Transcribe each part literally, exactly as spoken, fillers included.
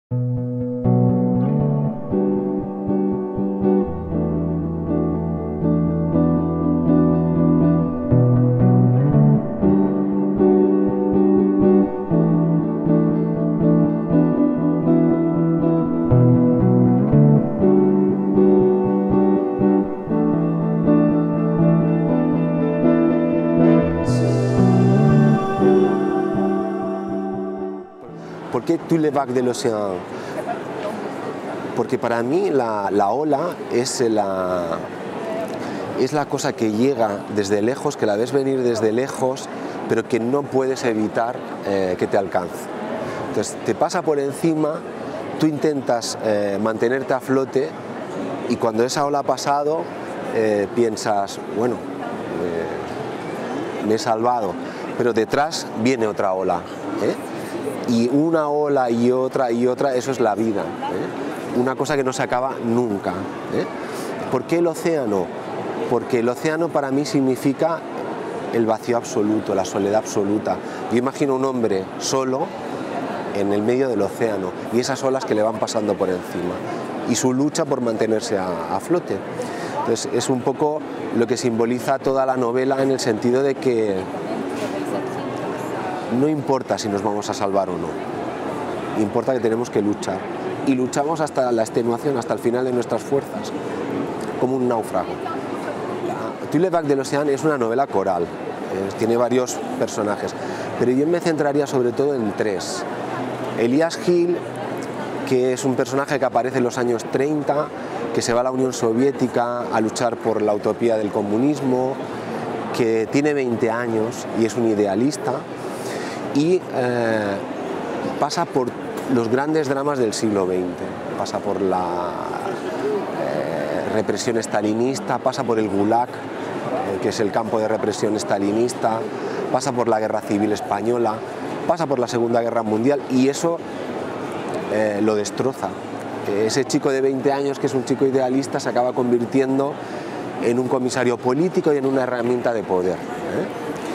¿Por qué Toutes les vagues de l'océan? Porque para mí la, la ola es la, es la cosa que llega desde lejos, que la ves venir desde lejos, pero que no puedes evitar eh, que te alcance. Entonces te pasa por encima, tú intentas eh, mantenerte a flote y cuando esa ola ha pasado eh, piensas, bueno, eh, me he salvado, pero detrás viene otra ola, ¿eh? Y una ola y otra y otra, eso es la vida, ¿eh? Una cosa que no se acaba nunca, ¿eh? ¿Por qué el océano? Porque el océano para mí significa el vacío absoluto, la soledad absoluta. Yo imagino un hombre solo en el medio del océano y esas olas que le van pasando por encima y su lucha por mantenerse a, a flote. Entonces es un poco lo que simboliza toda la novela, en el sentido de que no importa si nos vamos a salvar o no, importa que tenemos que luchar y luchamos hasta la extenuación, hasta el final de nuestras fuerzas, como un náufrago. Toutes les vagues de l'océan es una novela coral, eh, tiene varios personajes, pero yo me centraría sobre todo en tres. Elias Hill, que es un personaje que aparece en los años treinta, que se va a la Unión Soviética a luchar por la utopía del comunismo, que tiene veinte años y es un idealista, y eh, pasa por los grandes dramas del siglo veinte, pasa por la eh, represión estalinista, pasa por el Gulag, eh, que es el campo de represión estalinista, pasa por la Guerra Civil Española, pasa por la Segunda Guerra Mundial y eso eh, lo destroza. Ese chico de veinte años, que es un chico idealista, se acaba convirtiendo en un comisario político y en una herramienta de poder, ¿eh?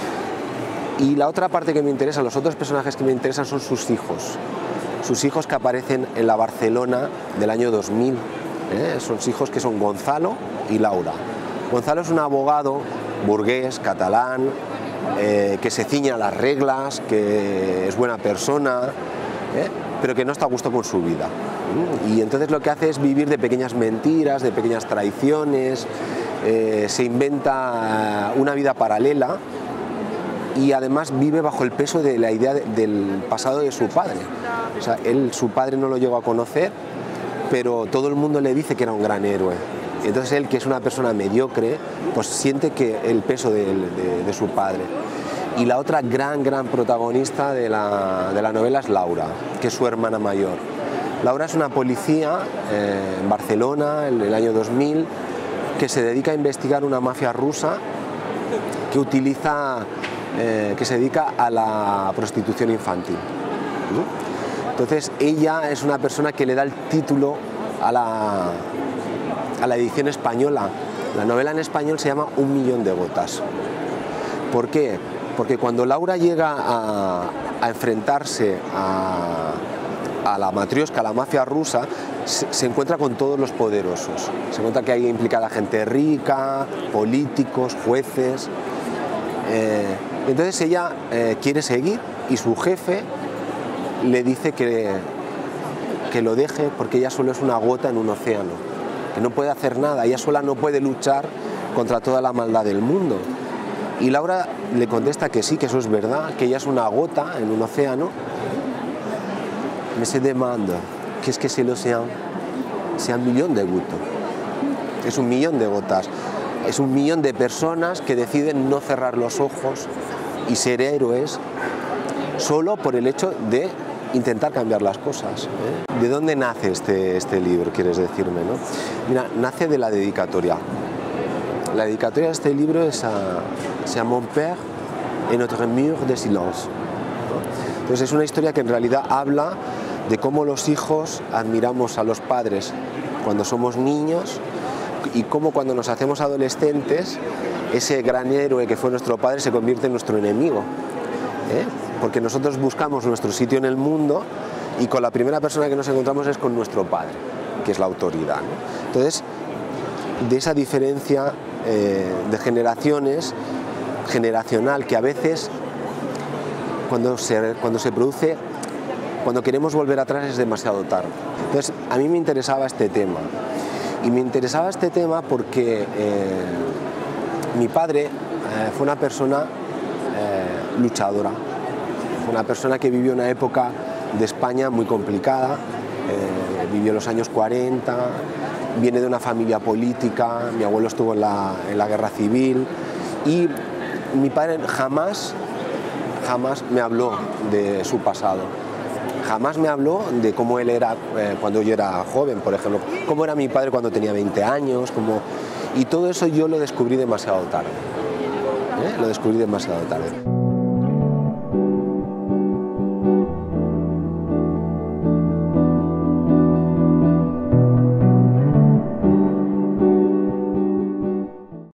Y la otra parte que me interesa, los otros personajes que me interesan son sus hijos, sus hijos que aparecen en la Barcelona del año dos mil, ¿eh? Son hijos que son Gonzalo y Laura. Gonzalo es un abogado burgués, catalán, eh, que se ciñe a las reglas, que es buena persona, ¿eh? Pero que no está a gusto con su vida. Y entonces lo que hace es vivir de pequeñas mentiras, de pequeñas traiciones, eh, se inventa una vida paralela y además vive bajo el peso de la idea de, del pasado de su padre. O sea, él, su padre no lo llegó a conocer, pero todo el mundo le dice que era un gran héroe. Entonces él, que es una persona mediocre, pues siente que el peso de, de, de su padre. Y la otra gran, gran protagonista de la, de la novela es Laura, que es su hermana mayor. Laura es una policía eh, en Barcelona en el año dos mil, que se dedica a investigar una mafia rusa que utiliza... Eh, que se dedica a la prostitución infantil, ¿no? Entonces ella es una persona que le da el título a la, a la edición española. La novela en español se llama Un millón de gotas. ¿Por qué? Porque cuando Laura llega a, a enfrentarse a, a la matrioska, a la mafia rusa, se, se encuentra con todos los poderosos. Se encuentra que hay implicada gente rica, políticos, jueces. Eh, entonces ella eh, quiere seguir y su jefe le dice que, que lo deje porque ella solo es una gota en un océano, que no puede hacer nada, ella sola no puede luchar contra toda la maldad del mundo. Y Laura le contesta que sí, que eso es verdad, que ella es una gota en un océano. Me se demanda, ¿qué es que c'est l'océan? C'est un millón de gouttes. Es un millón de gotas. Es un millón de personas que deciden no cerrar los ojos y ser héroes solo por el hecho de intentar cambiar las cosas, ¿eh? ¿De dónde nace este, este libro, quieres decirme, ¿no? Mira, nace de la dedicatoria. La dedicatoria de este libro es a, c'est à mon père et notre mur de silence, ¿no? Entonces es una historia que en realidad habla de cómo los hijos admiramos a los padres cuando somos niños y cómo cuando nos hacemos adolescentes ese gran héroe que fue nuestro padre se convierte en nuestro enemigo, ¿eh? Porque nosotros buscamos nuestro sitio en el mundo y con la primera persona que nos encontramos es con nuestro padre, que es la autoridad, ¿no? Entonces, de esa diferencia eh, de generaciones, generacional, que a veces cuando se, cuando se produce, cuando queremos volver atrás es demasiado tarde. Entonces, a mí me interesaba este tema, y me interesaba este tema porque eh, mi padre eh, fue una persona eh, luchadora, fue una persona que vivió una época de España muy complicada, eh, vivió los años cuarenta, viene de una familia política, mi abuelo estuvo en la, en la guerra civil, y mi padre jamás, jamás me habló de su pasado, jamás me habló de cómo él era eh, cuando yo era joven, por ejemplo, cómo era mi padre cuando tenía veinte años, cómo... y todo eso yo lo descubrí demasiado tarde, ¿eh? lo descubrí demasiado tarde.